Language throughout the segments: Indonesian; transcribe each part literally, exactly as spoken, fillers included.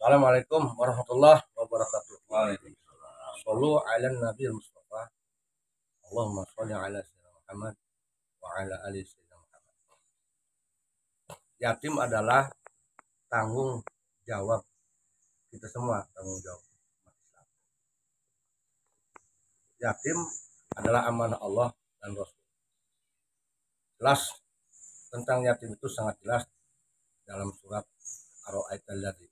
Assalamualaikum warahmatullahi wabarakatuh. Waalaikumsalam. Shallu ala nabi Mustafa. Allahumma sholli ala sayyidina Muhammad wa ala ali sayyidina Muhammad. Yatim adalah tanggung jawab kita semua, tanggung jawab umat Islam. Yatim adalah amanah Allah dan Rasul. Jelas tentang yatim itu sangat jelas dalam surat Ar-Ra'aital ladzi.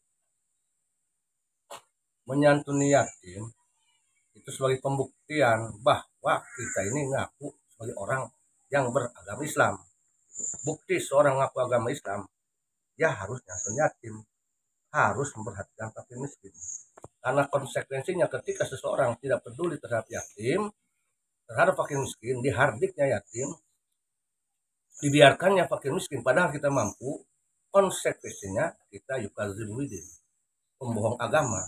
Menyantuni yatim itu sebagai pembuktian bahwa kita ini ngaku sebagai orang yang beragama Islam. Bukti seorang ngaku agama Islam, ya harus nyantun yatim, harus memperhatikan fakir miskin. Karena konsekuensinya ketika seseorang tidak peduli terhadap yatim, terhadap fakir miskin, dihardiknya yatim, dibiarkannya fakir miskin padahal kita mampu, konsekuensinya kita yukazibul din, pembohong agama.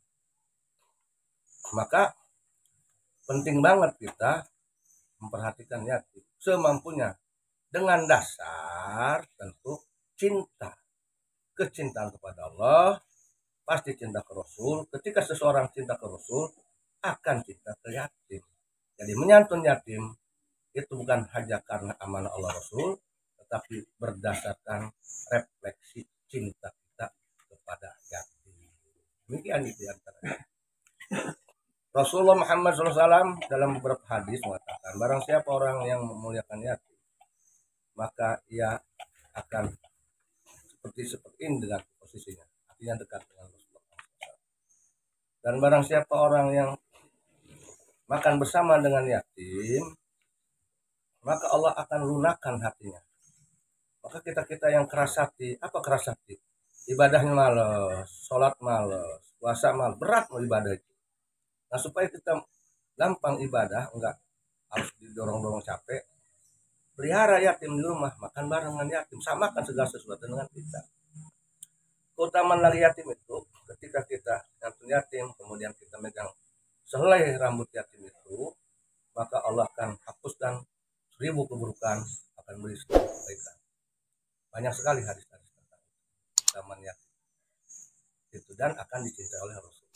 Maka penting banget kita memperhatikan yatim semampunya dengan dasar tentu cinta, kecintaan kepada Allah, pasti cinta ke Rasul. Ketika seseorang cinta ke Rasul, akan cinta ke yatim. Jadi menyantun yatim itu bukan hanya karena amanah Allah Rasul, tetapi berdasarkan refleksi cinta kita kepada yatim. Demikian itu antaranya. Rasulullah Muhammad shallallahu alaihi wasallam dalam beberapa hadis mengatakan, barang siapa orang yang memuliakan yatim, maka ia akan seperti seperti ini dengan posisinya, artinya dekat dengan Rasulullah shallallahu alaihi wasallam. Dan barang siapa orang yang makan bersama dengan yatim, maka Allah akan lunakkan hatinya. Maka kita-kita yang keras hati, apa keras hati? Ibadahnya malas, sholat malas, puasa malas, berat mau ibadah itu. Nah, supaya kita gampang ibadah, enggak harus didorong-dorong capek, pelihara yatim di rumah, makan bareng dengan yatim, samakan segala sesuatu dengan kita. Keutamaan lagi yatim itu, ketika kita nyantun yatim, kemudian kita megang sehelai rambut yatim itu, maka Allah akan hapuskan seribu keburukan, akan beri seribu kebaikan. Banyak sekali hadis-hadis tentang keutamaan yatim itu, dan akan dicintai oleh Rasul.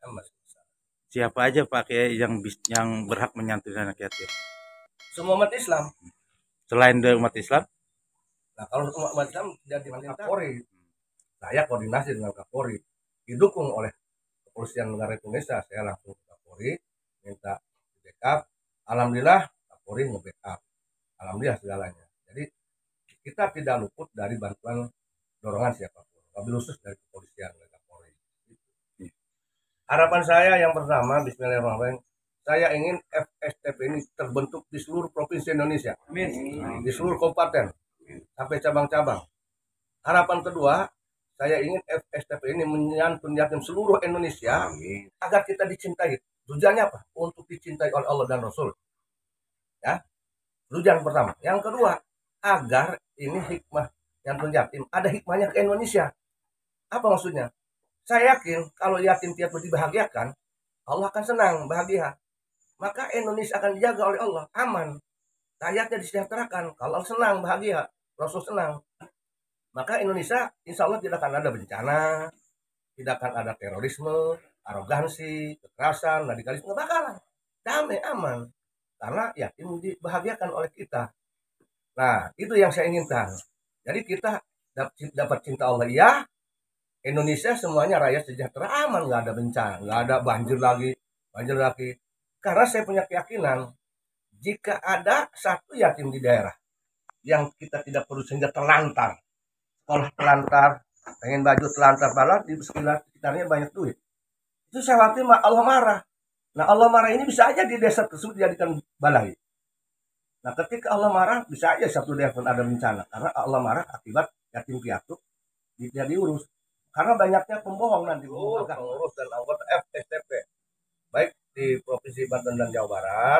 Siapa aja Pak yang yang berhak menyantuni anak yatim? Semua umat Islam. Selain dari umat Islam? Nah, kalau umat Islam jadi Kapolri, saya koordinasi dengan Kapolri, didukung oleh Kepolisian Negara Indonesia, saya langsung ke Kapolri, minta backup. Alhamdulillah Kapolri nge-backup. Alhamdulillah segalanya. Jadi kita tidak luput dari bantuan dorongan siapapun, wabil khusus dari Kepolisian dan Kapolri. Harapan saya yang pertama, bismillahirrahmanirrahim, saya ingin F S T P ini terbentuk di seluruh provinsi Indonesia, Amin. Di seluruh kabupaten sampai cabang-cabang. Harapan kedua, saya ingin F S T P ini menyantun yatim seluruh Indonesia, Amin. Agar kita dicintai. Tujuannya apa? Untuk dicintai oleh Allah dan Rasul. Ya, tujuan pertama. Yang kedua, agar ini hikmah nyantun yatim ada hikmahnya ke Indonesia. Apa maksudnya? Saya yakin kalau yatim piatu dibahagiakan, Allah akan senang, bahagia. Maka Indonesia akan dijaga oleh Allah, aman. Rakyatnya disejahterakan, kalau Allah senang, bahagia, Rasul senang. Maka Indonesia insya Allah tidak akan ada bencana, tidak akan ada terorisme, arogansi, kekerasan, radikalisme, nggak bakalan. Damai, aman. Karena yatim dibahagiakan oleh kita. Nah, itu yang saya inginkan. Jadi kita dapat cinta Allah, ya. Indonesia semuanya rakyat sejahtera, aman, nggak ada bencana, nggak ada banjir lagi, banjir lagi. Karena saya punya keyakinan, jika ada satu yatim di daerah yang kita tidak perlu sehingga terlantar, sekolah terlantar, pengen baju terlantar, malah di sekitarnya banyak duit, itu saya khawatir Allah marah. Nah, Allah marah ini bisa aja di desa tersebut dijadikan balai. Nah, ketika Allah marah, bisa aja satu desa pun ada bencana, karena Allah marah akibat yatim piatu tidak diurus. Karena banyaknya pembohong nanti, oh, pengurus dan anggota F S T P, baik di Provinsi Banten dan Jawa Barat,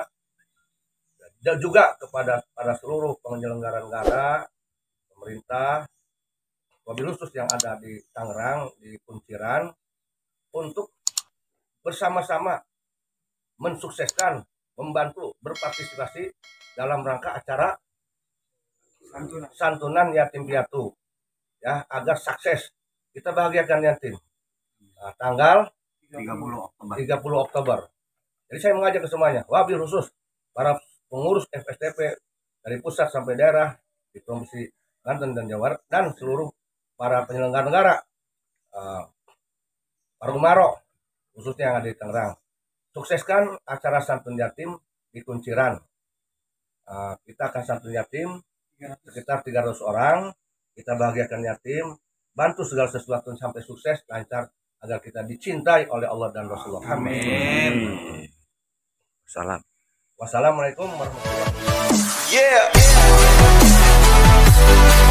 dan juga kepada para seluruh penyelenggara negara, pemerintah, wabil khusus yang ada di Tangerang, di Kunciran, untuk bersama-sama mensukseskan, membantu, berpartisipasi dalam rangka acara santunan, santunan yatim piatu, ya, agar sukses. Kita bahagiakan yatim. Nah, tanggal tiga puluh Oktober. tiga puluh Oktober. Jadi saya mengajak ke semuanya, wabil khusus para pengurus F S T P dari pusat sampai daerah di Provinsi Banten dan Jawa Barat dan seluruh para penyelenggara negara, uh, para Umaro khususnya yang ada di Tangerang. Sukseskan acara santun yatim di Kunciran. Uh, kita akan santun yatim sekitar tiga ratus orang. Kita bahagiakan yatim, bantu segala sesuatu sampai sukses, lancar, agar kita dicintai oleh Allah dan Rasulullah. Amin. Salam. Wassalamualaikum warahmatullahi wabarakatuh. Yeah.